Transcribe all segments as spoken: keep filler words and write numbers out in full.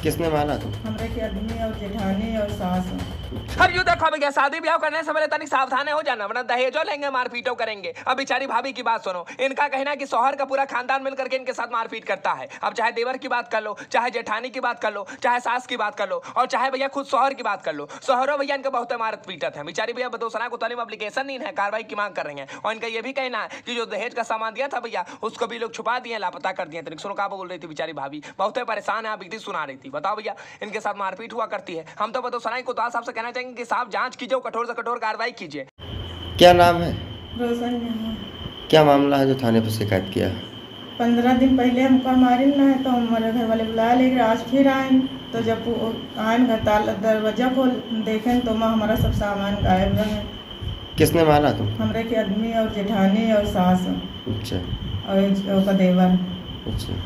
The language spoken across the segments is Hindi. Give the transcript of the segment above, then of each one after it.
किसने मारा तुम? हमरे के आदमी और जेठानी और सास। अब यूँ देखो भैया, शादी ब्याह करने से पहले तनिक सावधान हो जाना, वरना दहेजो लेंगे, मारपीटो करेंगे। अब बेचारी भाभी की बात सुनो, इनका कहना है कि शौहर का पूरा खानदान मिलकर के इनके साथ मारपीट करता है। अब चाहे देवर की बात कर लो, चाहे जेठानी की बात कर लो, चाहे सास की बात कर लो, और चाहे भैया खुद शौहर की बात कर लो, शौहरों भैया इनका बहुत मारत पीटत है। बेचारी भैया बदोसना को तालीम एप्लीकेशन नहीं है, कार्रवाई की मांग कर रही है। और इनका यह भी कहना है कि जो दहेज का सामान दिया था भैया, उसको भी लोग छुपा दिए, लापता कर दिए। तनिक सुनो क्या बोल रही थी बेचारी भाभी, बहुत परेशान है, आप बीती सुना रही थी। बताओ भैया, इनके साथ मारपीट हुआ करती है। हम तो बदोसना को साहब से कहना चाहेंगे कि साहब जांच कीजिए, कठोर से कठोर कार्रवाई कीजिए। क्या नाम है? रोशन। क्या मामला है जो थाने पर शिकायत किया? पंद्रह दिन पहले हमको हमारे ना है तो हमारे घर वाले बुलाया, लेकर आज फिर आए। तो जब आए घर ताला दरवाजा खोल देखें तो माँ हमारा सब सामान गायब रहे। किसने मारा तुम? हमरे के आदमी और जेठानी और सास। अच्छा। और का देवर। अच्छा।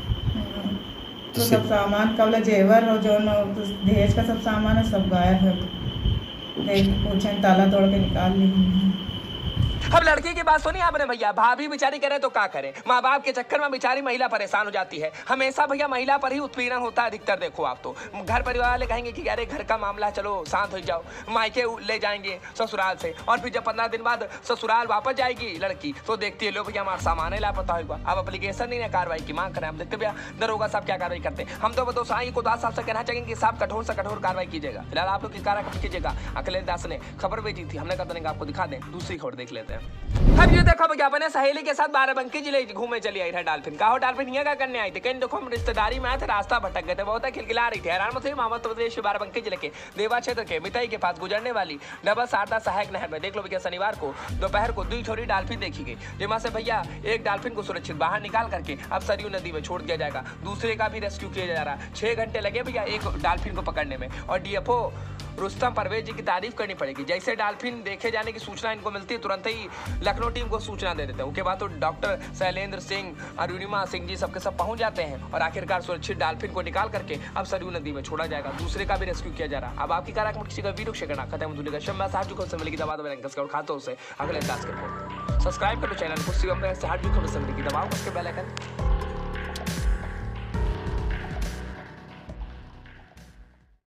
तो सब सामान का बोला जेवर और जो दहेज का सब सामान है सब गायब है। देख पूछे ताला तोड़ के निकाल ली। अब लड़की की बात सुनी आपने भैया, भाभी बेचारी करे तो क्या करे, माँ बाप के चक्कर में बेचारी महिला परेशान हो जाती है। हमेशा भैया महिला पर ही उत्पीड़न होता है अधिकतर। देखो आप तो घर परिवार वाले कहेंगे कि अरे घर का मामला है, चलो शांत हो जाओ, मायके ले जाएंगे ससुराल से, और फिर जब पंद्रह दिन बाद ससुराल वापस जाएगी लड़की तो देखती है लो भैया हमारा सामान है लापता होगा। अब एप्लीकेशन नहीं है, कार्रवाई की मांग करें। हम देखते भैया दरोगा साहब क्या कार्रवाई करते हैं। हम तो बतो साई को दास साहब से कहना चाहेंगे कि साहब कठोर से कठोर कार्रवाई कीजिएगा। फिलहाल आप लोग की कार्रवाई कीजिएगा। अखिलेश दास ने खबर भेजी थी, हमने कहा आपको दिखा दें, दूसरी खबर देख लेते हैं। अब ये देखो भैया, अपने सहेली के साथ बाराबंकी जिले घूमे चली आई है डाल्फिन। कहा डाल्फिन ये क्या करने आई थी? कहीं देखो हम रिश्तेदारी में आए थे, रास्ता भटक गए थे, बहुत खिलखिला रही थी। हैरान मत मोहम्मद प्रदेश बाराबंकी जिले के देवा क्षेत्र के मिताई के पास गुजरने वाली डबल शारदा सहायक नहर में देख लो भैया शनिवार को दोपहर को दो छोरी डाल्फिन देखी गई, जिसमें से भैया एक डाल्फिन को सुरक्षित बाहर निकाल करके अब सरयू नदी में छोड़ दिया जाएगा, दूसरे का भी रेस्क्यू किया जा रहा है। छह घंटे लगे भैया एक डाल्फिन को पकड़ने में। और डीएफओ रुस्तम परवेज जी की तारीफ करनी पड़ेगी। जैसे डाल्फिन देखे जाने की सूचना इनको मिलती है, तुरंत ही लखनऊ टीम को सूचना दे देते हैं। उसके बाद तो डॉक्टर शैलेंद्र सिंह, अरुणिमा सिंह जी सबके सब पहुंच जाते हैं और आखिरकार सुरक्षित डाल्फिन को निकाल करके अब सरयू नदी में छोड़ा जाएगा, दूसरे का भी रेस्क्यू किया जा रहा है। अब आपकी कार किसी का वीडियो शेयर करना खत्म धुलेगा शम्मा साहब को मिलेगी दबा दबा खातों से अगले अंदाज कर सब्सक्राइब कर लो चैनल को, शिवम से हार्ड खबर से मिलेगी, दबाओ उसके बेल आइकन।